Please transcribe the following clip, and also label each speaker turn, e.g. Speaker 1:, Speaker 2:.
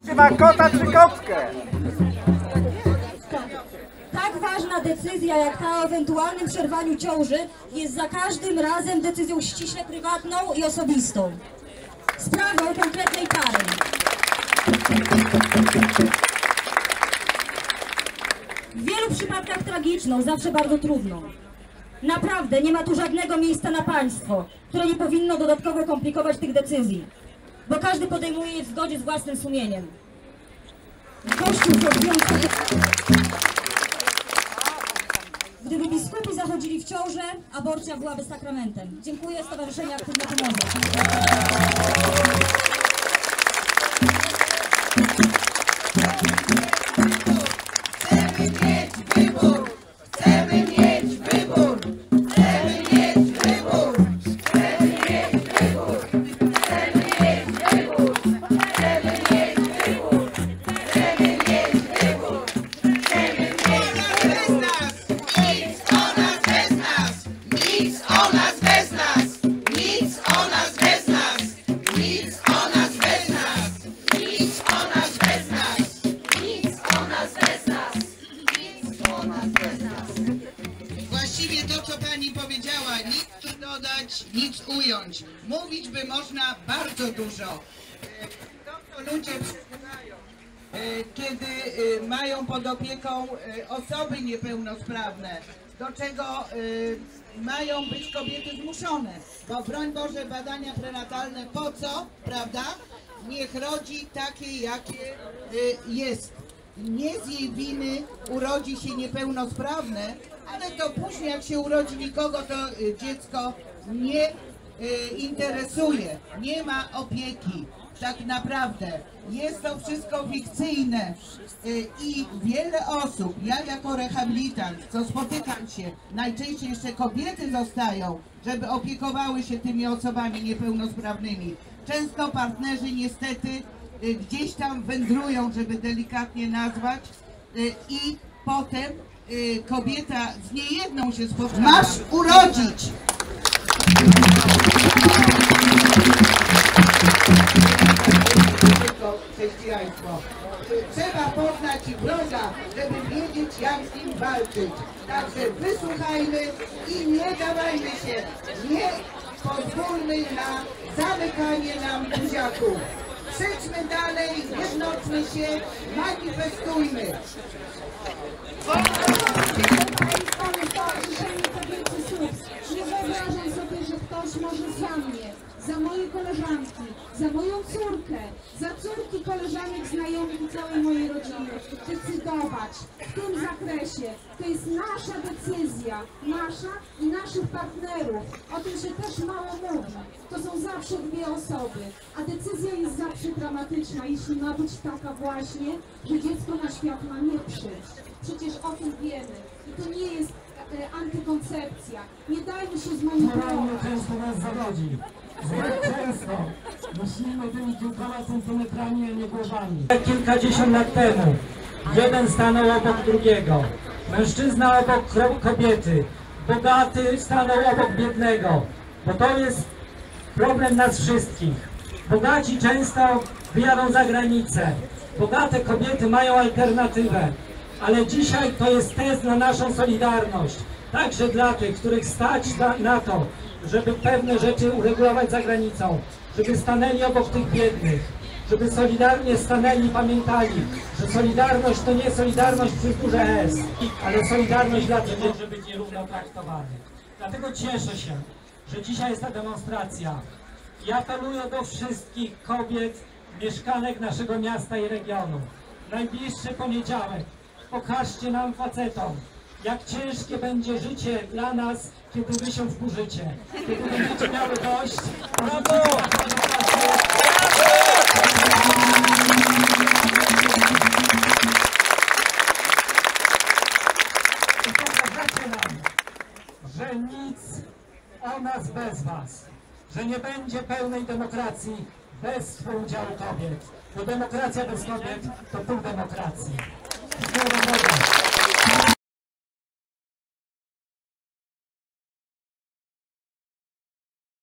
Speaker 1: Ma kota czy kotkę?
Speaker 2: Tak ważna decyzja jak ta o ewentualnym przerwaniu ciąży jest za każdym razem decyzją ściśle prywatną i osobistą. Sprawą konkretnej pary. W wielu przypadkach tragiczną, zawsze bardzo trudną. Naprawdę nie ma tu żadnego miejsca na państwo, które nie powinno dodatkowo komplikować tych decyzji, bo każdy podejmuje je w zgodzie z własnym sumieniem. Kościół Gdyby biskupi zachodzili w ciążę, aborcja byłaby sakramentem. Dziękuję, Stowarzyszenie Aktywna Pomoc.
Speaker 3: Chcemy mieć wybór! Chcemy mieć wybór! Chcemy mieć wybór! Chcemy mieć wybór! Chcemy mieć wybór! Chcemy mieć wybór! Chcemy mieć wybór! Chcemy mieć nic o nas bez nas! Nic o nas bez nas! Nic o nas bez nas! Nic o nas bez nas! Nic o nas bez nas! Nic o nas bez nas!
Speaker 4: Właściwie to, co pani powiedziała, nic tu dodać, nic ująć. Mówić by można bardzo dużo. To, co ludzie przeżywają, kiedy mają pod opieką osoby niepełnosprawne, do czego mają być kobiety zmuszone, bo broń Boże badania prenatalne po co, prawda? Niech rodzi takie, jakie jest. Nie z jej winy urodzi się niepełnosprawne, ale to później jak się urodzi nikogo, to dziecko nie interesuje, nie ma opieki. Tak naprawdę jest to wszystko fikcyjne i wiele osób, ja jako rehabilitant, co spotykam się, najczęściej jeszcze kobiety zostają, żeby opiekowały się tymi osobami niepełnosprawnymi. Często partnerzy niestety gdzieś tam wędrują, żeby delikatnie nazwać, i potem kobieta z niejedną się spotyka. Masz urodzić! Chrześcijaństwo. Trzeba poznać wroga, żeby wiedzieć, jak z nim walczyć. Także wysłuchajmy i nie dawajmy się, nie pozwólmy na zamykanie nam buziaków. Krzyczmy dalej, jednoczmy się, manifestujmy.
Speaker 5: Nie wyobrażam sobie, że ktoś może za mnie, za moje koleżanki, za moją córkę, za córki koleżanek, znajomych i całej mojej rodziny decydować w tym zakresie. To jest nasza decyzja, nasza i naszych partnerów. O tym się też mało mówi. To są zawsze dwie osoby, a decyzja jest zawsze dramatyczna, jeśli ma być taka właśnie, że dziecko na świat ma nie przyjść. Przecież o tym wiemy i to nie jest antykoncepcja. Nie dajmy się zmanipulować.
Speaker 6: Często nas zawodzi. Zbyt często myślimy tymi kilkoma centymetrami, a nie głowami. Kilkadziesiąt lat temu jeden stanął obok drugiego. Mężczyzna obok kobiety. Bogaty stanął obok biednego. Bo to jest problem nas wszystkich. Bogaci często wyjadą za granicę. Bogate kobiety mają alternatywę. Ale dzisiaj to jest test na naszą solidarność. Także dla tych, których stać na to, żeby pewne rzeczy uregulować za granicą, żeby stanęli obok tych biednych, żeby solidarnie stanęli i pamiętali, że solidarność to nie solidarność przez duże S, ale solidarność dla tych, może być nierówno traktowany. Dlatego cieszę się, że dzisiaj jest ta demonstracja. I apeluję do wszystkich kobiet, mieszkanek naszego miasta i regionu. Najbliższy poniedziałek pokażcie nam, facetom, jak ciężkie będzie życie dla nas, kiedy wy się wkurzycie. Kiedy będziecie miały dość, brawo! I pokażecie nam, że nic o nas bez was, że nie będzie pełnej demokracji bez współudziału kobiet, bo demokracja bez kobiet to pół demokracji.